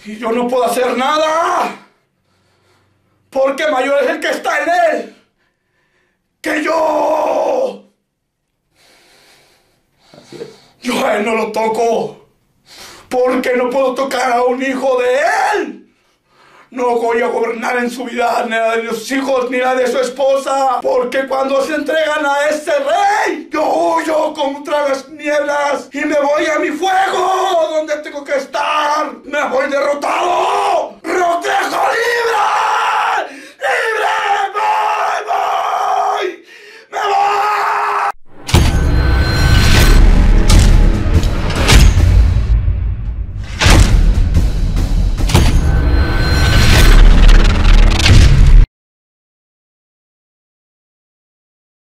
Y yo no puedo hacer nada, porque mayor es el que está en él que yo. Así es. Yo a él no lo toco, porque no puedo tocar a un hijo de él. No voy a gobernar en su vida, ni la de los hijos, ni la de su esposa, porque cuando se entregan a este rey, yo huyo contra las nieblas y me voy a mi fuego, donde tengo que estar. Me voy derrotado. ¡Rotejo libre!